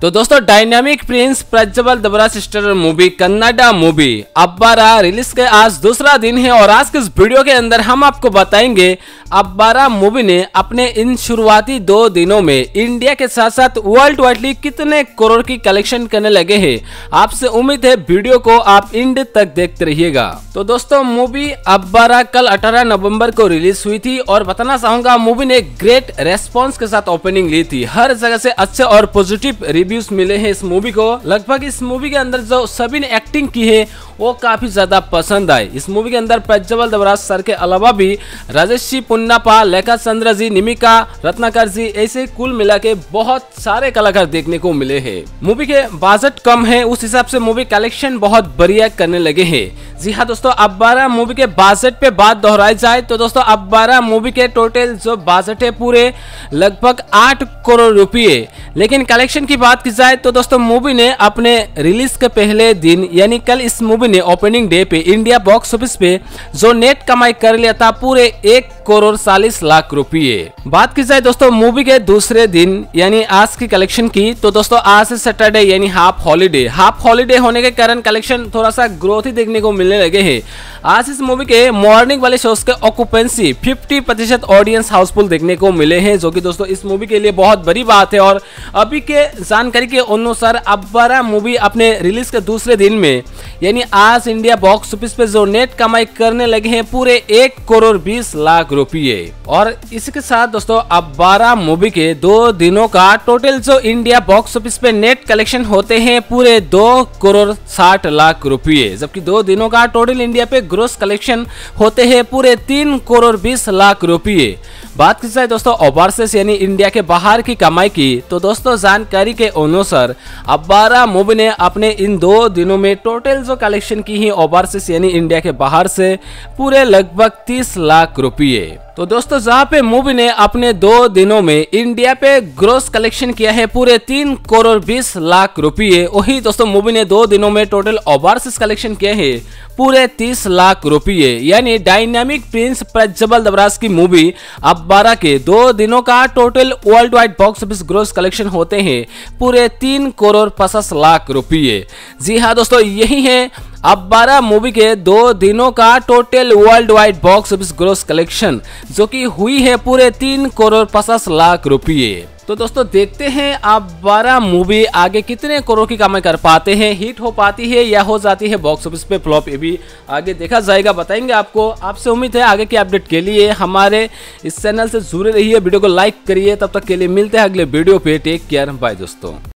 तो दोस्तों dynamic prince Prajwal Devaraj sister movie Kannada movie Abbara release के आज दूसरा दिन है और आज के इस वीडियो के अंदर हम आपको बताएंगे अब्बारा मूवी ने अपने इन शुरुआती 2 दिनों में इंडिया के साथ साथ वर्ल्ड वाइडली कितने करोड़ की कलेक्शन करने लगे हैं। आपसे उम्मीद है वीडियो को आप एंड तक देखते रहिएगा। तो दोस्तों मूवी अब्बारा कल 18 नवंबर को रिलीज हुई थी और बताना चाहूंगा मूवी ने ग्रेट रेस्पॉन्स के साथ ओपनिंग ली थी। हर जगह से अच्छे और पॉजिटिव रिव्यूज मिले हैं इस मूवी को। लगभग इस मूवी के अंदर जो सभी ने एक्टिंग की है वो काफी ज्यादा पसंद आई। इस मूवी के अंदर प्रज्वल देवराज सर के अलावा भी राजेश पुन्नापा, लेखा चंद्र जी, निमिका रत्नाकर जी, ऐसे कुल मिला के बहुत सारे कलाकार देखने को मिले हैं। मूवी के बजट कम है, उस हिसाब से मूवी कलेक्शन बहुत बढ़िया करने लगे हैं। जी हाँ दोस्तों, अब्बारा मूवी के बजट पे बात दोहराई जाए तो दोस्तों अब्बारा मूवी के टोटल जो बजट है पूरे लगभग 8 करोड़ रुपये। लेकिन कलेक्शन की बात की जाए तो दोस्तों मूवी ने अपने रिलीज के पहले दिन यानी कल इस मूवी ने ओपनिंग डे पे इंडिया बॉक्स ऑफिस पे जो नेट कमाई कर लिया था पूरे 1 करोड़ 40 लाख रुपये। बात की जाए दोस्तों मूवी के दूसरे दिन यानी आज की कलेक्शन की तो दोस्तों आज से सैटरडे यानी हाफ हॉलीडे होने के कारण कलेक्शन थोड़ा सा ग्रोथ ही देखने को मिलने लगे हैं। आज इस मूवी के मॉर्निंग वाले शोज के ऑक्यूपेंसी 50% ऑडियंस हाउसफुल देखने को मिले हैं, जो कि दोस्तों इस मूवी के लिए बहुत बड़ी बात है। और अभी के जानकारी के अनुसार अब्बारा मूवी अपने रिलीज के दूसरे दिन में यानी आज इंडिया बॉक्स ऑफिस पे जो नेट कमाई करने लगे हैं पूरे 1 करोड़ 20 लाख रुपये। और इसके साथ दोस्तों अब्बारा मूवी के 2 दिनों का टोटल जो इंडिया बॉक्स ऑफिस पे नेट कलेक्शन होते हैं पूरे 2 करोड़ 60 लाख रुपये, जबकि 2 दिनों का टोटल इंडिया पे ग्रोस कलेक्शन होते हैं पूरे 3 करोड़ 20 लाख रुपये। बात की जाए दोस्तों ओवरसीज यानी इंडिया के बाहर की कमाई की तो दोस्तों जानकारी के अनुसार अब्बारा मूवी ने अपने इन 2 दिनों में टोटल जो कलेक्शन की है ओवरसीज यानी इंडिया के बाहर से पूरे लगभग 30 लाख रुपये। तो दोस्तों जहां पे मूवी ने अपने 2 दिनों में इंडिया पे ग्रोस कलेक्शन किया है पूरे 3 करोड़ 20 लाख रुपये, वही दोस्तों मूवी ने 2 दिनों में टोटल ओवरसीज कलेक्शन किया है पूरे 30 लाख रुपये। यानी डायनामिक प्रिंस प्रज्वल देवराज की मूवी अब्बारा के 2 दिनों का total worldwide box office gross collection होते हैं पूरे 3 करोड़ 50 लाख रुपये। जी हाँ दोस्तों, यही है अब्बारा मूवी के 2 दिनों का total worldwide box office gross collection, जो कि हुई है पूरे 3 करोड़ 50 लाख रुपये। तो दोस्तों देखते हैं अब्बारा मूवी आगे कितने करोड़ की कमाई कर पाते हैं, हिट हो पाती है या हो जाती है बॉक्स ऑफिस पे फ्लॉप, ये भी आगे देखा जाएगा, बताएंगे आपको। आपसे उम्मीद है आगे की अपडेट के लिए हमारे इस चैनल से जुड़े रहिए, वीडियो को लाइक करिए। तब तक के लिए मिलते हैं अगले वीडियो पे। टेक केयर, बाय दोस्तों।